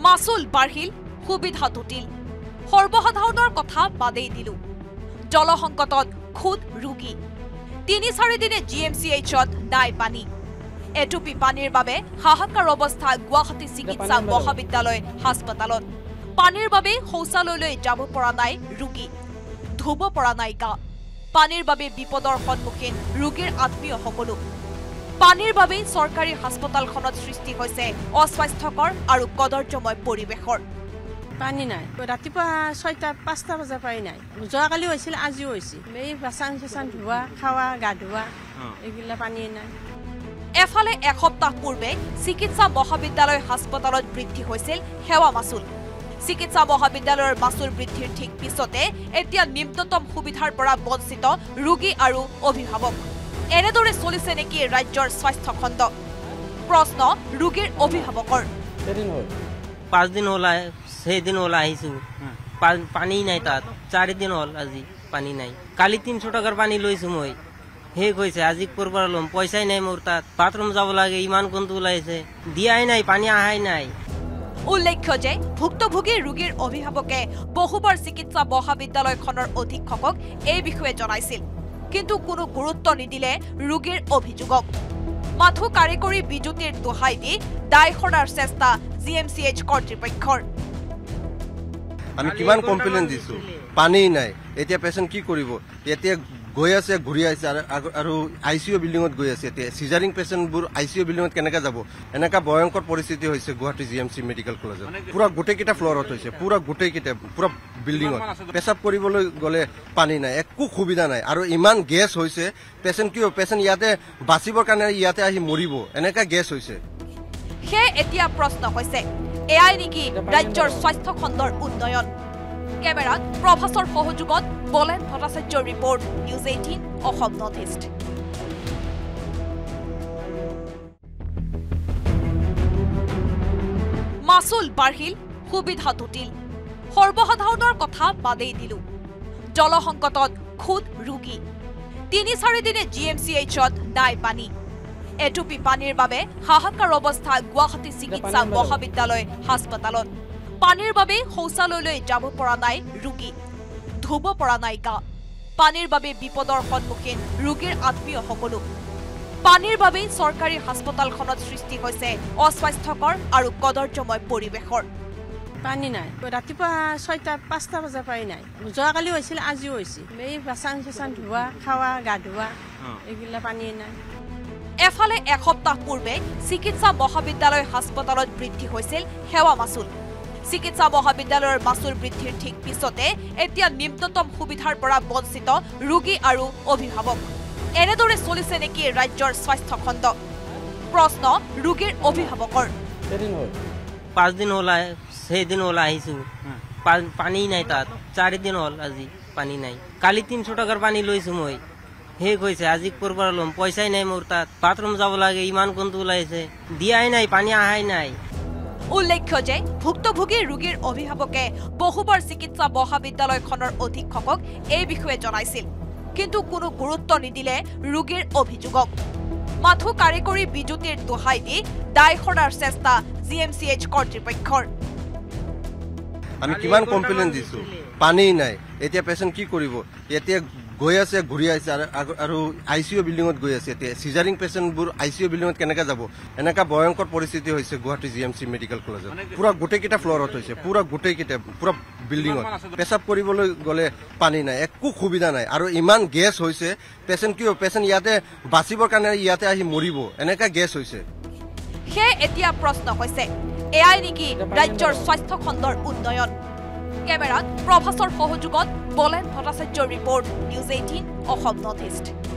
মাসুল বাঢ়িল সুবিধা টুটিল সৰ্বসাধাৰণৰ কথা বাদেই দিলো জলসংকটত খুদ ৰোগী ৩-৪ দিনে GMCHত নাই পানী এটুপি পানীৰ বাবে হাহাকাৰ অৱস্থা গুৱাহাটী চিকিৎসা মহাবিদ্যালয় হাস্পতালত পানীৰ বাবে শৌচালয়লৈ যাব পৰা নাই ৰোগী ধুব পৰা নাই গা পানীৰ বাবে বিপদৰ সন্মুখীন ৰোগীৰ আত্মীয় সকলো পানীৰ বাবে চৰকাৰী হাস্পতালখনত সৃষ্টি হৈছে অস্বাস্থ্যকৰ আৰু কদৰ্যময় পৰিৱেশৰ পানী নাই ৰাতিপুৱা 6টা-5টা বজাৰ পৰাই নাই যোৱাকালি হৈছিল আজিও হৈছিল এই বাচন চাচন ধোৱা খাৱা গা ধোৱা এইগিলা পানী নাই এফালে এসপ্তাহ পূৰ্বে চিকিৎসা মহাবিদ্যালয় হাস্পতালত বৃদ্ধি হৈছিল সেৱা মাচুল চিকিৎসা মহাবিদ্যালয়ৰ মাচুল বৃদ্ধিৰ ঠিক পিছতে এতিয়া নিম্নতম সুবিধাৰ পৰা বঞ্চিত ৰোগী আৰু অভিভাৱক এনেদৰে চলিছে নেকি ৰাজ্যৰ স্বাস্থ্য খণ্ড প্ৰশ্ন ৰোগীৰ অভিভাৱকৰ 5 দিন হল 6 দিন হল আহিছো পানী নাই তাত 4 দিন হল আজি পানী নাই কালি 300 টাকাৰ পানী লৈছো মই শেষ হৈছে আজি কৰবাৰ লম পইচাই নাই মোৰ তাত বাথৰুম যাব লাগে ইমান কোনটো ওলাইছে দিয়াই নাই পানী আহাই নাই উল্লেখ্য যে ভুক্তভোগী ৰোগীৰ অভিভাৱকে বহুবাৰ চিকিৎসা মহাবিদ্যালয়খনৰ অধীক্ষকক এই বিষয়ে জনাইছিল কিন্তু কোনো গুৰুত্ব নিদিলে ৰোগীৰ অভিযোগক মাথো কাৰিকৰী বিজুতিৰ দোহাই দি দায় সৰাৰ চেষ্টা GMCH কৰ্তৃপক্ষৰ আমি কিমান কমপ্লেইন দিছো পানী নাই এতিয়া পেশেন্ট কি কৰিব এতিয়া গৈ আছে ঘুৰি আছে আৰু ICU বিল্ডিংত গৈ আছে এতিয়া সিজাৰিং পেশেন্টবোৰ ICU বিল্ডিংত কেনেকা যাব এনেকা ভয়ংকৰ পৰিস্থিতি হৈছে গুৱাহাটী GMC মেডিকেল কলেজত পুৰা গোটেইকেইটা ফ্লৰত হৈছে পুৰা গোটেইকেইটা পুৰা বিল্ডিংত পেশাব কৰিবলৈ গলে পানী নাই একো সুবিধা নাই আৰু ইমান গেছ হৈছে পেশেন্ট ইয়াতে বাচিবৰ কাৰণে ইয়াতে আহি মৰিব এনেকা গেছ হৈছে হে এতিয়া প্ৰশ্ন হৈছে এআই নেকি ৰাজ্যৰ স্বাস্থ্য খণ্ডৰ উন্নয়ন কেমেৰাত প্ৰভাসৰ সহযোগত বলেন ভট্টাচাৰ্যৰ report News18 Assam north east মাসুল বাঢ়িল সুবিধা টুটিল সৰ্বসাধাৰণৰ কথা বাদেই দিলো জলসংকটত খুদ ৰোগী ৩-৪ দিনে GMCHত নাই পানী এটুপি পানীৰ বাবে হাহাকাৰ অৱস্থা গুৱাহাটী চিকিৎসা মহাবিদ্যালয় হাস্পতালত পানীৰ বাবে শৌচালয়লৈ যাব পৰা নাই ৰোগী ধুব পৰা নাই গা পানীৰ বাবে বিপদৰ সন্মুখীন ৰোগীৰ আত্মীয় সকলো পানীৰ বাবে চৰকাৰী হাস্পতালখনত সৃষ্টি হৈছে অস্বাস্থ্যকৰ আৰু কদৰ্যময় পৰিৱেশৰ পানী নাই ৰাতিপুৱা 6টা-5টা বজাৰ পৰাই নাই যোৱাকালি হৈছিল আজিও হৈছিল এই বাচন চাচন ধোৱা খাৱা গা ধোৱা এইগিলা পানী নাই এফালে এসপ্তাহ পূৰ্বে চিকিৎসা মহাবিদ্যালয় হাস্পতালত বৃদ্ধি হৈছিল সেৱা মাচুল চিকিৎসা মহাবিদ্যালয়ৰ মাচুল বৃদ্ধিৰ ঠিক পিছতে এতিয়া নিম্নতম সুবিধাৰ পৰা বঞ্চিত ৰোগী আৰু অভিভাৱক এনেদৰে চলিছে নেকি ৰাজ্যৰ স্বাস্থ্য খণ্ড প্ৰশ্ন ৰোগীৰ অভিভাৱকৰ 5 দিন হল 6 দিন হল আহিছো পানী নাই তাত 4 দিন হল আজি পানী নাই কালি 300 টাকাৰ পানী লৈছো মই শেষ হৈছে আজি কৰবাৰ লম পইচাই নাই মোৰ তাত বাথৰুম যাব লাগে ইমান কোনটো ওলাইছে দিয়াই নাই পানী আহাই নাই উল্লেখ্য যে ভুক্তভোগী ৰোগীৰ অভিভাৱকে বহুবাৰ চিকিৎসা মহাবিদ্যালয়খনৰ অধীক্ষকক এই বিষয়ে জনাইছিল কিন্তু কোনো গুৰুত্ব নিদিলে ৰোগীৰ অভিযোগক মাথো কাৰিকৰী বিজুতিৰ দোহাই দি দায় সৰাৰ চেষ্টা GMCH কৰ্তৃপক্ষৰ আমি কিমান কমপ্লেইন দিছো পানী নাই এতিয়া পেশেন্ট কি কৰিব এতিয়া গৈ আছে ঘুৰি আছে আৰু ICU বিল্ডিংত গৈ আছে এতিয়া সিজাৰিং পেশেন্টবোৰ ICU বিল্ডিংত কেনেকা যাব এনেকা ভয়ংকৰ পৰিস্থিতি হৈছে গুৱাহাটী GMC মেডিকেল কলেজত পুৰা গোটেইকেইটা ফ্লৰত হৈছে পুৰা গোটেইকেইটা পুৰা বিল্ডিংত পেশাব কৰিবলৈ গলে পানী নাই একো সুবিধা নাই আৰু ইমান গেছ হৈছে পেশেন্ট ইয়াতে বাচিবৰ কাৰণে ইয়াতে আহি মৰিব এনেকা গেছ হৈছে হে এতিয়া প্ৰশ্ন হৈছে এআই নেকি ৰাজ্যৰ স্বাস্থ্য খণ্ডৰ উন্নয়ন কেমেৰাত প্ৰভাসৰ সহযোগত বলেন ভট্টাচাৰ্যৰ report News18 Assam north east